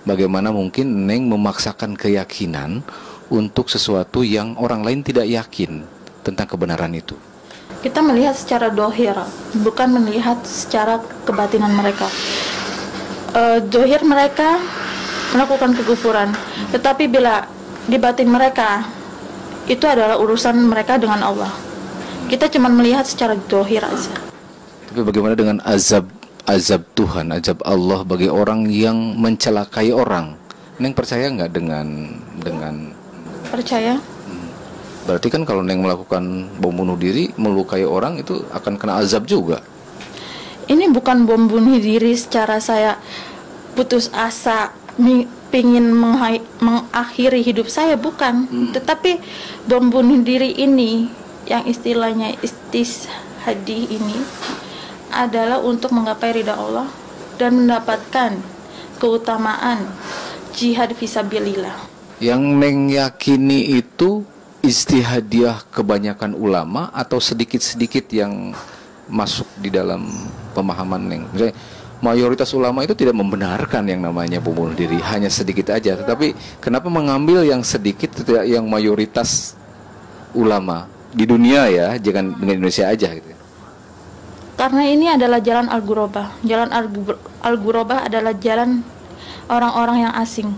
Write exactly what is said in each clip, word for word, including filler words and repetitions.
bagaimana mungkin Neng memaksakan keyakinan untuk sesuatu yang orang lain tidak yakin tentang kebenaran itu? Kita melihat secara dohir, bukan melihat secara kebatinan mereka. E, dohir mereka melakukan kekufuran, tetapi bila di batin mereka, itu adalah urusan mereka dengan Allah. Kita cuma melihat secara dohir aja. Tapi bagaimana dengan azab azab Tuhan, azab Allah bagi orang yang mencelakai orang? Neng percaya nggak dengan dengan? Percaya. Berarti kan kalau Neng melakukan bom bunuh diri, melukai orang, itu akan kena azab juga. Ini bukan bom bunuh diri secara saya putus asa, pingin mengakhiri hidup saya, bukan. Hmm. Tetapi bom bunuh diri ini, yang istilahnya istishadi ini, adalah untuk menggapai ridha Allah dan mendapatkan keutamaan jihad fisabilillah. Yang Neng yakini itu istihadiah kebanyakan ulama atau sedikit-sedikit yang masuk di dalam pemahaman Neng? Misalnya mayoritas ulama itu tidak membenarkan yang namanya bom bunuh diri, hanya sedikit aja. Tetapi kenapa mengambil yang sedikit, tidak yang mayoritas ulama di dunia ya, jangan dengan Indonesia aja gitu? Karena ini adalah jalan Al-Ghurabah. Jalan Al-Ghurabah adalah jalan orang-orang yang asing.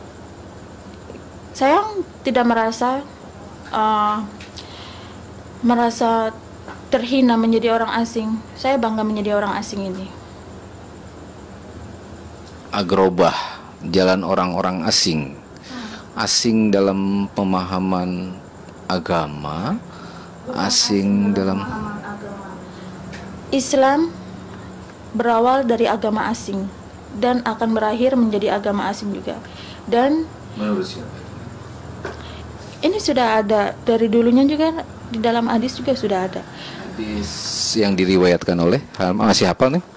Saya tidak merasa uh, merasa terhina menjadi orang asing. Saya bangga menjadi orang asing ini. Al-Ghurabah, jalan orang-orang asing. Asing dalam pemahaman agama, asing dalam Islam berawal dari agama asing dan akan berakhir menjadi agama asing juga. Dan menurut siapa? Ini sudah ada dari dulunya juga, di dalam hadis juga sudah ada. Hadis yang diriwayatkan oleh masih hafal nih?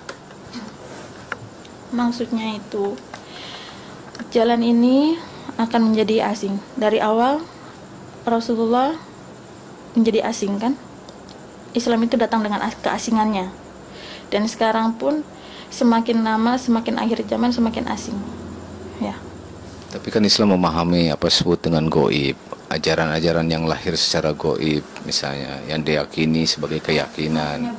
Maksudnya itu jalan ini akan menjadi asing. Dari awal Rasulullah menjadi asing kan? Islam itu datang dengan keasingannya. Dan sekarang pun semakin lama, semakin akhir zaman, semakin asing. Ya. Tapi kan Islam memahami apa disebut dengan gaib, ajaran-ajaran yang lahir secara gaib, misalnya yang diyakini sebagai keyakinan.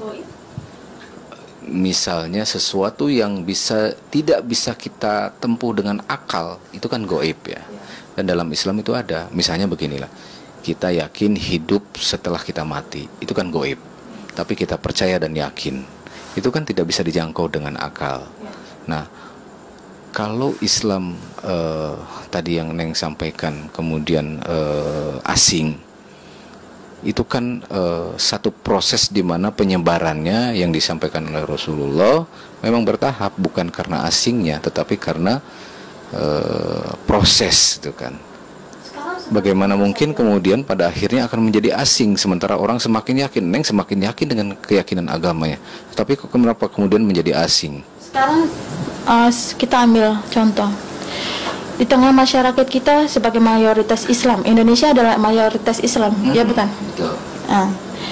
Misalnya sesuatu yang bisa tidak bisa kita tempuh dengan akal, itu kan gaib ya. Dan dalam Islam itu ada. Misalnya beginilah. Kita yakin hidup setelah kita mati, itu kan gaib. Tapi kita percaya dan yakin, itu kan tidak bisa dijangkau dengan akal. Nah, kalau Islam eh, tadi yang Neng sampaikan kemudian eh, asing, itu kan eh, satu proses di mana penyebarannya yang disampaikan oleh Rasulullah memang bertahap, bukan karena asingnya, tetapi karena eh, proses itu kan. Bagaimana mungkin kemudian pada akhirnya akan menjadi asing, sementara orang semakin yakin, Neng semakin yakin dengan keyakinan agamanya, tapi kok kenapa kemudian menjadi asing? Sekarang uh, kita ambil contoh di tengah masyarakat kita sebagai mayoritas Islam, Indonesia adalah mayoritas Islam, hmm, ya bukan? Betul. Uh,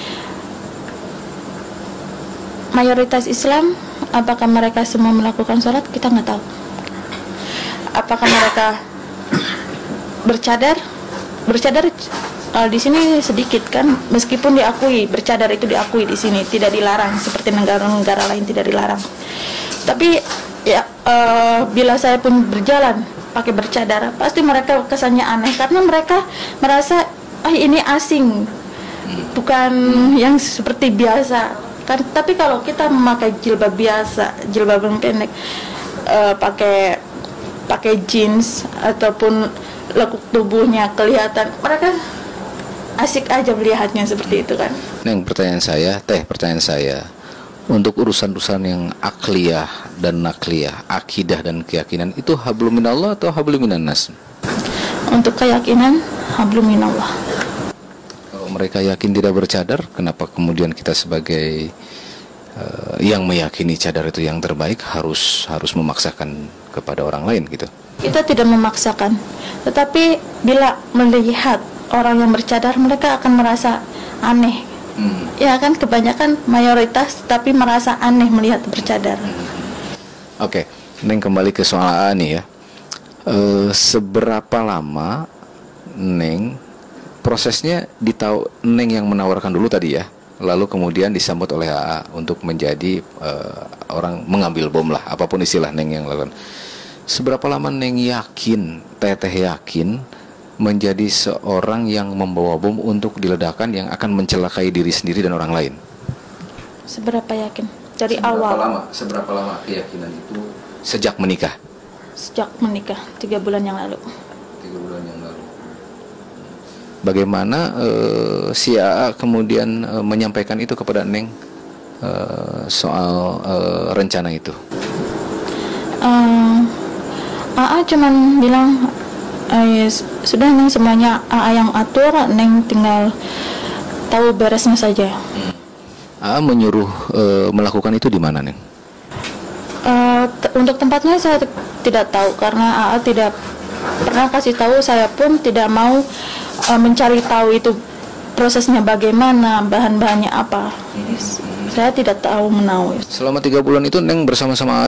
mayoritas Islam, apakah mereka semua melakukan sholat? Kita nggak tahu. Apakah mereka bercadar? Bercadar uh, di sini sedikit kan, meskipun diakui bercadar itu diakui di sini, tidak dilarang seperti negara-negara lain tidak dilarang. Tapi ya uh, bila saya pun berjalan pakai bercadar, pasti mereka kesannya aneh karena mereka merasa ah ini asing, bukan yang seperti biasa kan. Tapi kalau kita memakai jilbab biasa, jilbab yang pendek, uh, pakai pakai jeans ataupun lekuk tubuhnya kelihatan, mereka asik aja melihatnya seperti itu kan. Neng, pertanyaan saya, teh pertanyaan saya, untuk urusan-urusan yang akliyah dan nakliyah, akidah dan keyakinan, itu hablum minallah atau hablum minannas? Untuk keyakinan hablum minallah. Kalau mereka yakin tidak bercadar, kenapa kemudian kita sebagai uh, yang meyakini cadar itu yang terbaik harus harus memaksakan kepada orang lain gitu? Kita tidak memaksakan, tetapi bila melihat orang yang bercadar, mereka akan merasa aneh. Hmm. Ya kan, kebanyakan mayoritas tapi merasa aneh melihat bercadar. Oke, okay. Neng kembali ke soal A nih ya. eh, seberapa lama Neng prosesnya ditahu, Neng yang menawarkan dulu tadi ya, lalu kemudian disambut oleh A A untuk menjadi eh, orang mengambil bom lah, apapun istilah Neng yang lakukan. Seberapa lama Neng yakin, Teteh yakin menjadi seorang yang membawa bom untuk diledakkan yang akan mencelakai diri sendiri dan orang lain? Seberapa yakin? Dari Seberapa awal. lama? Seberapa lama keyakinan itu sejak menikah? Sejak menikah, tiga bulan yang lalu. Tiga bulan yang lalu. Bagaimana uh, si A A kemudian uh, menyampaikan itu kepada Neng uh, soal uh, rencana itu? Uh, A A cuman bilang, eh, sudah Neng semuanya A A yang atur, Neng tinggal tahu beresnya saja. Hmm. A A menyuruh uh, melakukan itu di mana, Neng? Uh, t- untuk tempatnya saya t- tidak tahu karena A A tidak pernah kasih tahu. Saya pun tidak mau uh, mencari tahu itu prosesnya bagaimana, bahan-bahannya apa. Yes. Saya tidak tahu menau. Selama tiga bulan itu Neng bersama-sama